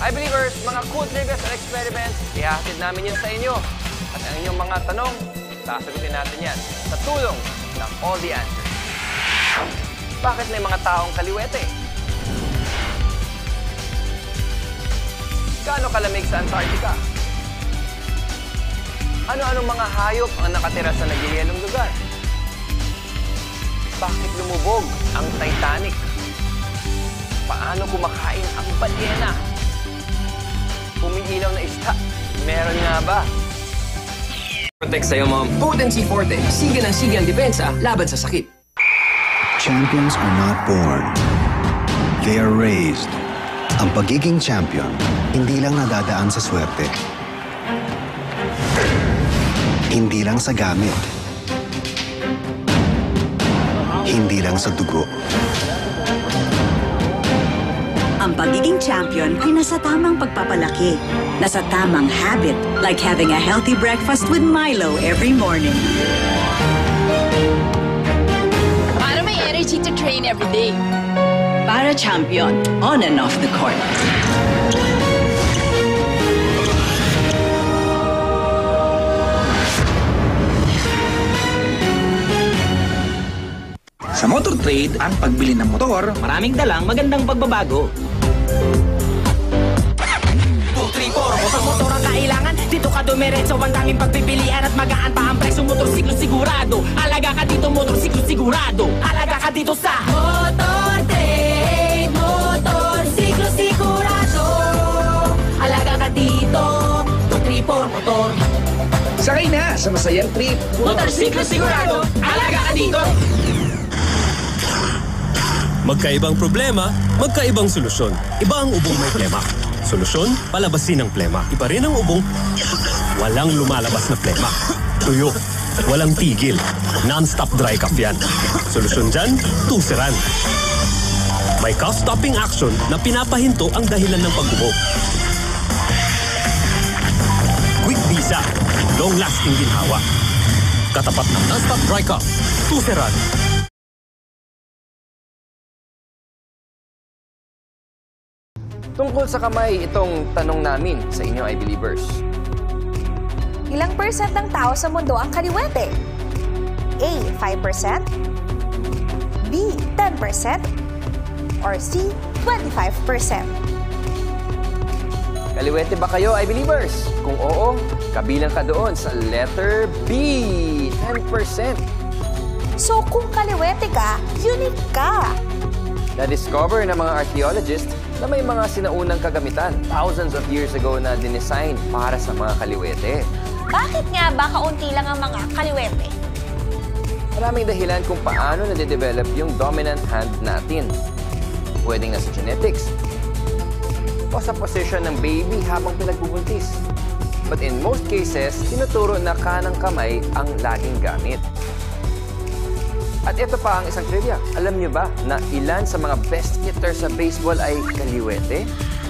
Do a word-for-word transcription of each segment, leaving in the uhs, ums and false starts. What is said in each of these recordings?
Hi Believers, mga cool triggers and experiments, ihahatid namin yan sa inyo. At ang inyong mga tanong, sasagutin natin yan sa tulong ng All the Answers. Bakit may mga taong kaliwete? Gaano kalamig sa Antarctica? Ano-anong mga hayop ang nakatira sa nagyayelong lugar? Bakit lumubog ang Titanic? Paano kumakain ang balyena? Umiilaw na isda, meron nga ba? Protect sa'yo, Mom. Potency Forte. Siga ng siga ang depensa laban sa sakit. Champions are not born. They are raised. Ang pagiging champion, hindi lang nadadaan sa swerte. Hindi lang sa gamit. Hindi lang sa dugo. Ang pagiging champion ay nasa tamang pagpapalaki. Nasa tamang habit, like having a healthy breakfast with Milo every morning. Para may energy to train every day. Para champion, on and off the court. Sa Motor Trade, ang pagbili ng motor, maraming dalang magandang pagbabago. two three four, motor-motor ang kailangan. Dito ka dumiretso, ang daming pagpipilian at magaan pa ang presyo. Motorsiklo sigurado. Alaga ka dito, motorsiklo sigurado. Alaga ka dito sa Motor Trade. Motorsiklo sigurado. Alaga ka dito, two three four motor. Sakay na sa masayang trip. Motorsiklo sigurado. Alaga ka dito. Magkaibang problema, magkaibang solusyon. Iba ang ubong may plema. Solusyon, palabasin ang plema. Iba rin ang ubong, walang lumalabas na plema. Tuyo, walang tigil. Non-stop dry cough yan. Solusyon dyan, tuseran. May cough-stopping action na pinapahinto ang dahilan ng pag-ubo. Quick visa, long-lasting ginhawa. Katapat ng non-stop dry cough, tuseran. Tungkol sa kamay, itong tanong namin sa inyo ay Believers. Ilang percent ng tao sa mundo ang kaliwete? A. five percent, B. ten percent, or C. twenty-five percent? Kaliwete ba kayo ay Believers? Kung oo, kabilang ka doon sa letter B, ten percent. So kung kaliwete ka, unique ka. Na-discover ng mga archaeologists na may mga sinaunang kagamitan thousands of years ago na dinesign para sa mga kaliwete. Bakit nga ba kaunti lang ang mga kaliwete? Maraming dahilan kung paano nade-develop yung dominant hand natin. Pwedeng nasa genetics o sa position ng baby habang pinagbubuntis. But in most cases, tinuturo na kanang kamay ang laging gamit. At ito pa ang isang trivia. Alam niyo ba na ilan sa mga best hitters sa baseball ay kaliwete?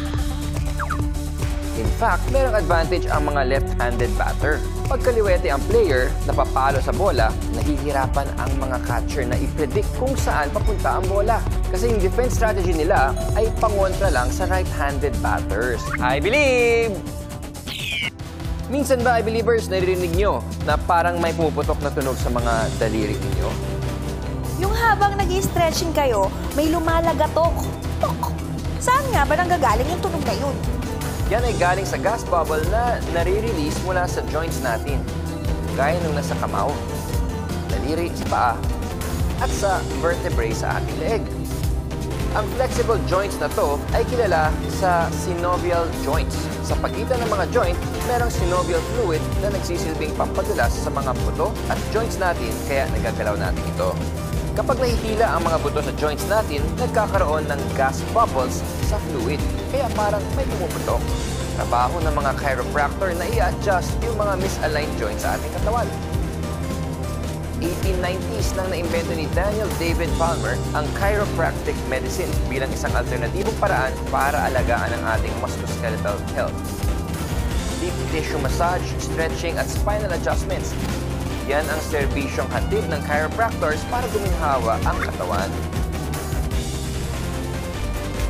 In fact, merong advantage ang mga left-handed batter. Pag kaliwete ang player, napapalo sa bola, nahihirapan ang mga catcher na i-predict kung saan papunta ang bola. Kasi yung defense strategy nila ay pangontra lang sa right-handed batters. I believe! Minsan ba, I believers, naririnig nyo na parang may pumuputok na tunog sa mga daliri ninyo? Yung habang nag-i-stretching kayo, may lumalagatok. Tok! Saan nga ba nanggagaling yung tunog na yun? Yan ay galing sa gas bubble na nare-release mula sa joints natin. Gaya nung nasa kamao, daliri sa paa, at sa vertebrae sa ating leeg. Ang flexible joints na to ay kilala sa synovial joints. Sa pagitan ng mga joint, merong synovial fluid na nagsisilbing pampadulas sa mga buto at joints natin kaya nagagalaw natin ito. Kapag nahihila ang mga buto sa joints natin, nagkakaroon ng gas bubbles sa fluid. Kaya parang may pumuputok. Trabaho ng mga chiropractor na i-adjust yung mga misaligned joints sa ating katawan. eighteen nineties nang naimbento ni Daniel David Palmer ang chiropractic medicine bilang isang alternatibong paraan para alagaan ang ating musculoskeletal health. Deep tissue massage, stretching at spinal adjustments. Yan ang serbisyong hatid ng chiropractors para guminhawa ang katawan.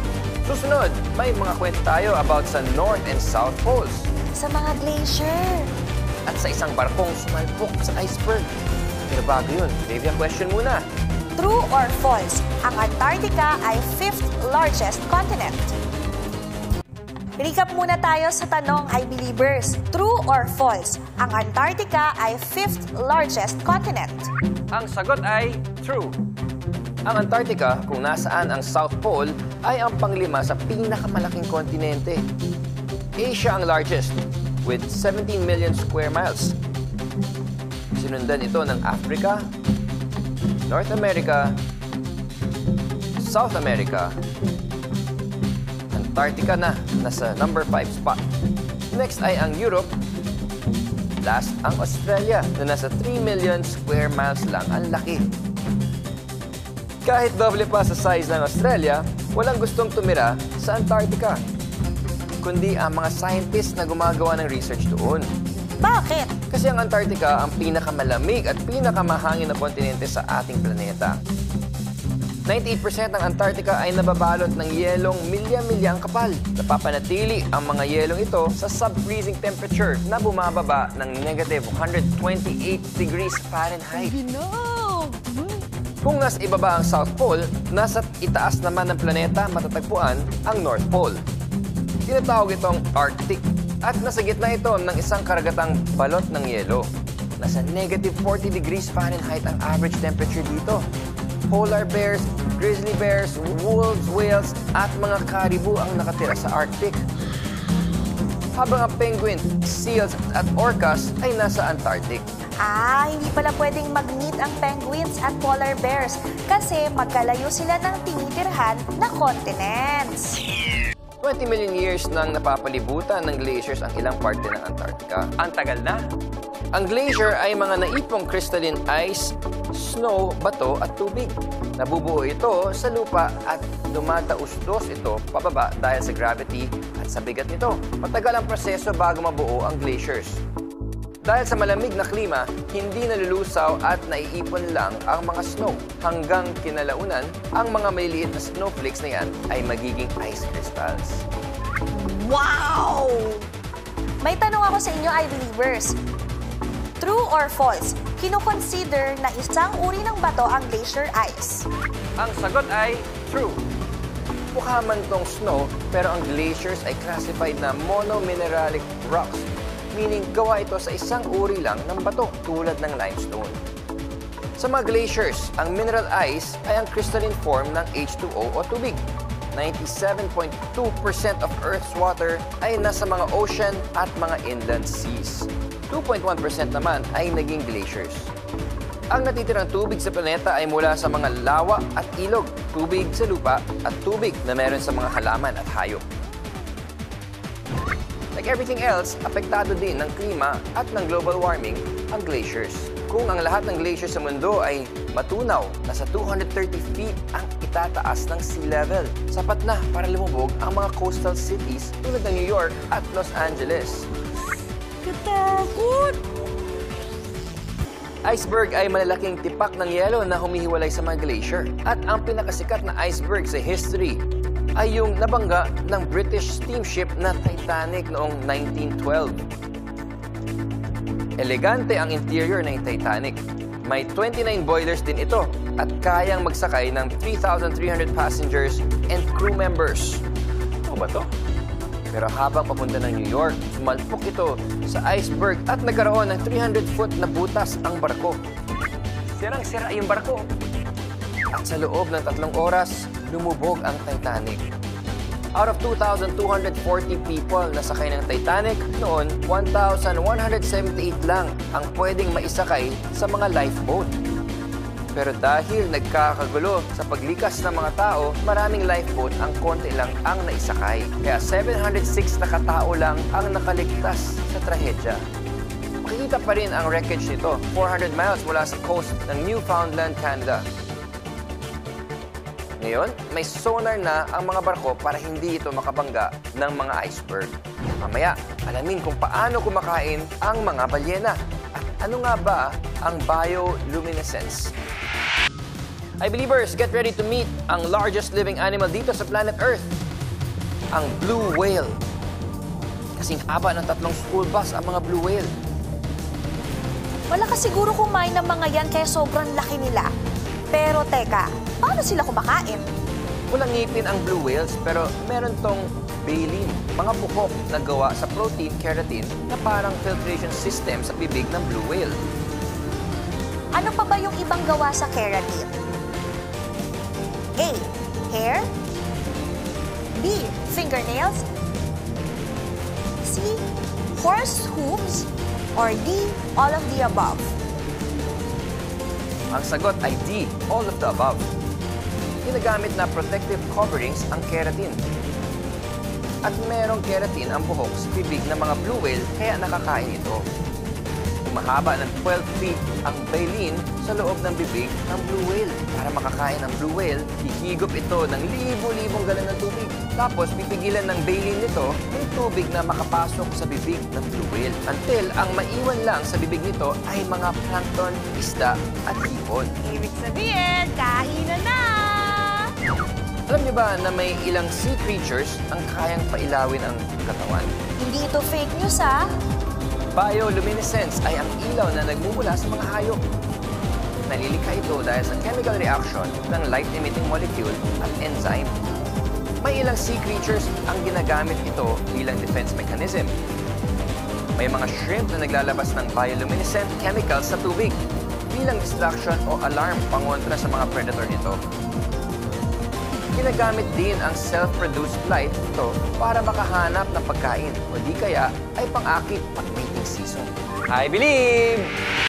Susunod, may mga kwento tayo about sa North and South Poles. Sa mga glacier. At sa isang barkong sumalpok sa iceberg. Pero bago yun, trivia question muna. True or false, ang Antarctica ay fifth largest continent? Recap muna tayo sa tanong, I believers. True or false, ang Antarctica ay fifth largest continent? Ang sagot ay true. Ang Antarctica, kung nasaan ang South Pole, ay ang panglima sa pinakamalaking kontinente. Asia ang largest, with seventeen million square miles. Sinundan ito ng Africa, North America, South America, Antarctica na, nasa number five spot. Next ay ang Europe. Last, ang Australia, na nasa three million square miles lang. Ang laki. Kahit doble pa sa size ng Australia, walang gustong tumira sa Antarctica, kundi ang mga scientists na gumagawa ng research doon. Bakit? Kasi ang Antarctica ang pinakamalamig at pinakamahangin na kontinente sa ating planeta. ninety-eight percent ng Antarctica ay nababalot ng yelong milya-milya ang kapal. Napapanatili ang mga yelong ito sa sub-freezing temperature na bumababa ng negative one hundred twenty-eight degrees Fahrenheit. Kung nasa ibaba ang South Pole, nasa itaas naman ng planeta matatagpuan ang North Pole. Tinatawag itong Arctic at nasa gitna ito ng isang karagatang balot ng yelo. Nasa negative forty degrees Fahrenheit ang average temperature dito. Polar bears, grizzly bears, wolves, whales at mga caribou ang nakatira sa Arctic. Habang ang penguin, seals at orcas ay nasa Antarctic. Ah, hindi pala pwedeng mag-meet ang penguins at polar bears kasi magkalayo sila ng tinitirhan na continents. twenty million years nang napapalibutan ng glaciers ang ilang parte ng Antarctica. Ang tagal na. Ang glacier ay mga naipong crystalline ice, snow, bato at tubig. Nabubuo ito sa lupa at dumadaustos ito pababa dahil sa gravity at sa bigat nito. Matagal ang proseso bago mabuo ang glaciers. Dahil sa malamig na klima, hindi nalulusaw at naiipon lang ang mga snow. Hanggang kinalaunan, ang mga maliliit na snowflakes na yan ay magiging ice crystals. Wow! May tanong ako sa inyo, I believers. True or false, kino-consider na isang uri ng bato ang glacier ice? Ang sagot ay true. Mukha man tong snow, pero ang glaciers ay classified na monomineralic rocks, meaning gawa ito sa isang uri lang ng bato tulad ng limestone. Sa mga glaciers, ang mineral ice ay ang crystalline form ng H two O o tubig. ninety-seven point two percent of Earth's water ay nasa mga ocean at mga inland seas. two point one percent naman ay naging glaciers. Ang natitirang tubig sa planeta ay mula sa mga lawa at ilog, tubig sa lupa at tubig na meron sa mga halaman at hayop. Like everything else, apektado din ng klima at ng global warming ang glaciers. Kung ang lahat ng glaciers sa mundo ay matunaw, nasa two hundred thirty feet ang itataas ng sea level. Sapat na para lumubog ang mga coastal cities tulad ng New York at Los Angeles. Katakot! Iceberg ay malalaking tipak ng yelo na humihiwalay sa mga glacier. At ang pinakasikat na iceberg sa history ay yung nabangga ng British steamship na Titanic noong nineteen twelve. Elegante ang interior ng Titanic. May twenty-nine boilers din ito at kayang magsakay ng three thousand three hundred passengers and crew members. Ano ba to? Pero habang papunta ng New York, sumalpok ito sa iceberg at nagkaroon ng three hundred foot na butas ang barko. Sirang-sira yung barko. At sa loob ng tatlong oras, lumubog ang Titanic. Out of two thousand two hundred forty people na sakay ng Titanic, noon one thousand one hundred seventy-eight lang ang pwedeng maisakay sa mga lifeboat. Pero dahil nagkakagulo sa paglikas ng mga tao, maraming lifeboat ang konti lang ang naisakay. Kaya seven hundred six na katao lang ang nakaligtas sa trahedya. Makikita pa rin ang wreckage nito, four hundred miles mula sa coast ng Newfoundland, Canada. Ngayon, may sonar na ang mga barko para hindi ito makabangga ng mga iceberg. Mamaya, alamin kung paano kumakain ang mga balyena. At ano nga ba ang bioluminescence? I believers, get ready to meet ang largest living animal dito sa planet Earth. ang blue whale. Kasing haba ng tatlong school bus ang mga blue whale. Malakas siguro kumain ng mga yan kaya sobrang laki nila. Pero teka, paano sila kumakain? Walang ngipin ang blue whales pero meron tong baleen, mga buhok na gawa sa protein keratin na parang filtration system sa bibig ng blue whale. Ano pa ba yung ibang gawa sa keratin? A. Hair. B. Fingernails. C. Horse hooves. Or D. All of the above. Ang sagot ay D, all of the above. Ginagamit na protective coverings ang keratin. At merong keratin ang buhok sa bibig ng mga blue whale kaya nakakain ito. Mahaba ng twelve feet ang baleen sa loob ng bibig ng blue whale. Para makakain ng blue whale, hihigop ito ng libo-libong galon ng tubig. Tapos pipigilan ng baleen nito yung tubig na makapasok sa bibig ng blue whale. Until ang maiwan lang sa bibig nito ay mga plankton, isda at hipon. Ibig sabihin, kainan na! Alam niyo ba na may ilang sea creatures ang kayang pailawin ang katawan? Hindi ito fake news, ah. Bioluminescence ay ang ilaw na nagmumula sa mga hayop. Nalilikha ito dahil sa chemical reaction ng light-emitting molecule at enzyme. May ilang sea creatures ang ginagamit ito bilang defense mechanism. May mga shrimp na naglalabas ng bioluminescent chemicals sa tubig bilang distraction o alarm pangontra sa mga predator nito. Ginagamit din ang self-produced light ito para makahanap ng pagkain o di kaya ay pang-akit pag mating season. I believe!